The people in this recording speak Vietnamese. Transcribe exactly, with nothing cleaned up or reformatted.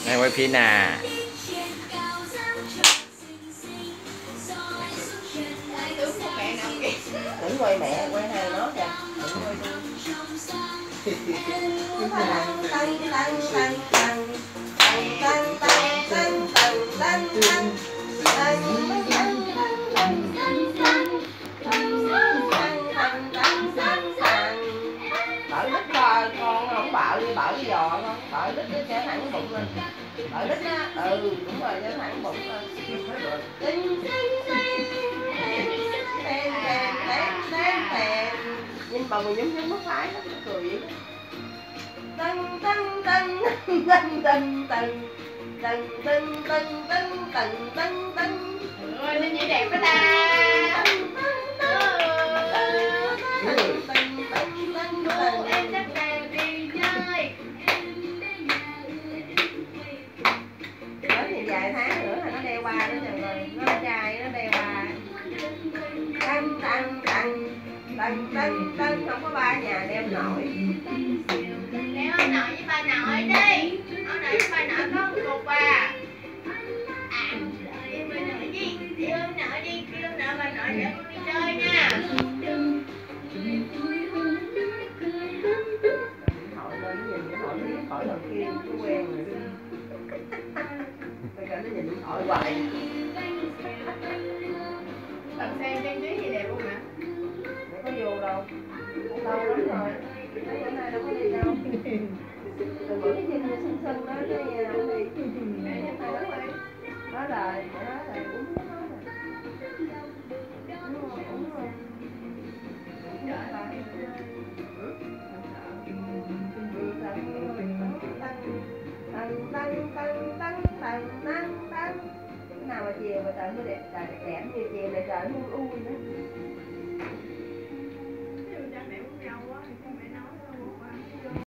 Đang quay phim nè. Đừng quay mẹ, quay hai nó kìa. Đừng quay tôi. Tăng tăng tăng tăng tăng tăng tăng tăng tăng tăng bợ đít coi con không bợ đi bợ giò con bợ đít nó sẽ thẳng bụng lên bợ đít á ừ đúng rồi cho thẳng bụng lên tinh nhìn bà mày giống giống mất phái lắm nó cười vậy tân tân tân tân tân tân tân tân tân tân tân tân tân ơi nên vậy đẹp đó ta. Em rất đẹp đi chơi. Nói thì vài tháng nữa là nó đeo ba đó chừng rồi nó trai nó đeo ba tăng tăng tăng tăng tăng tăng không có ba nhà đeo nổi Đeo ông nội với bà nội đi. Ông nội với bà nội có một cục à. À, yêu bà nội đi. Yêu ông nội đi. Kêu ông nội bà nội để con đi chơi nha. hỏi lên nó nhìn nó hỏi biết hỏi đầu kia nó quen rồi bây giờ nó nhìn điện thoại hoài Bạn xem trang trí gì đẹp không ạ? mẹ có vô đâu lâu lắm rồi mấy bữa nay đâu có đi đâu rồi bữa cái chân xinh xinh đó cái nhà không đi mẹ nhắc nói rồi nói lời mẹ nói là cũng biết nói rồi đúng rồi đúng rồi tăng tăng tăng tăng tăng tăng tăng cái nào mà chiều mà trời mới đẹp trời đẹp đẹp như chiều này trời nó u nữa